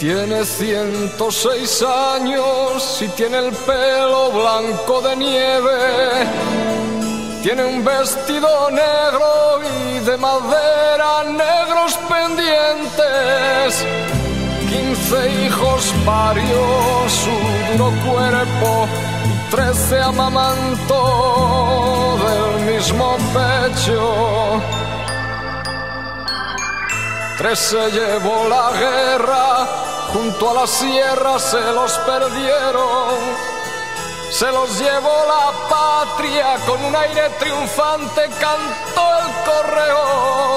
Tiene 106 años y tiene el pelo blanco de nieve. Tiene un vestido negro y de madera, negros pendientes. 15 hijos parió su duro cuerpo y 13 amamantó del mismo pecho. 3 se llevó la guerra, junto a la sierra se los perdieron. Se los llevó la patria, con un aire triunfante cantó el correo.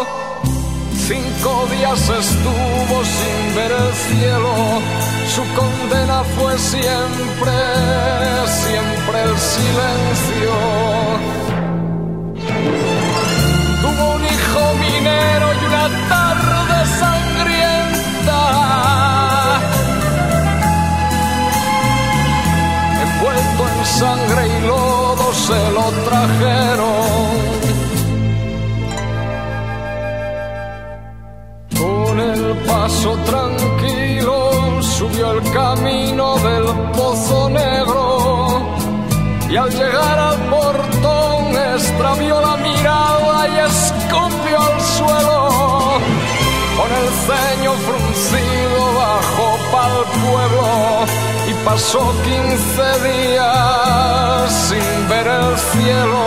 5 días estuvo sin ver el cielo, su condena fue siempre, siempre el silencio. Tuvo un hijo minero y una tarde sangrienta, envuelto en sangre y lodo se lo trajeron. Con el paso tranquilo subió el camino del Pozo Negro y al llegar al portón extravió la mirada y escupió al suelo. Con el ceño fruncido bajó pa'l pueblo y pasó 15 días sin ver el cielo.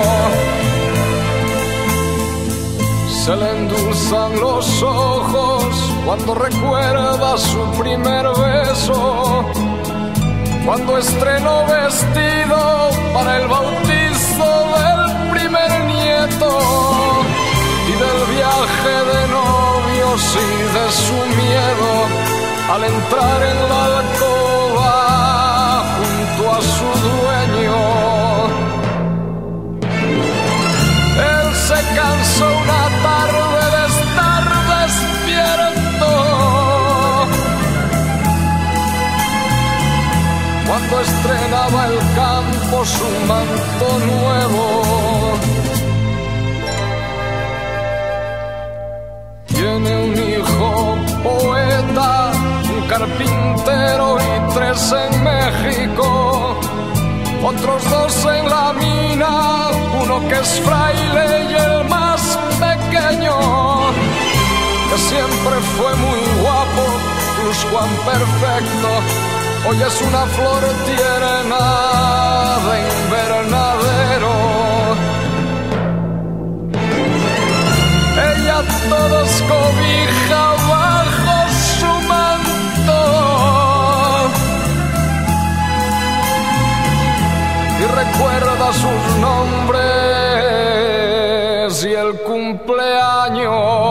Se le endulzan los ojos cuando recuerda su primer beso, cuando estrenó vestido para el bautizo del primer nieto, y del viaje de novios y de su miedo al entrar en la alcoba junto a su dueño. Él se cansó una tarde de estar despierto, cuando estrenaba el campo su manto nuevo. Tiene un hijo poeta, un carpintero y 3 en México, otros 2 en la mina, uno que es fraile y el más pequeño, que siempre fue muy guapo, Pluscuam perfecto, hoy es una flor tierna de invernadero. Ella todos cobija bajo su manto y recuerda sus nombres y el cumpleaños.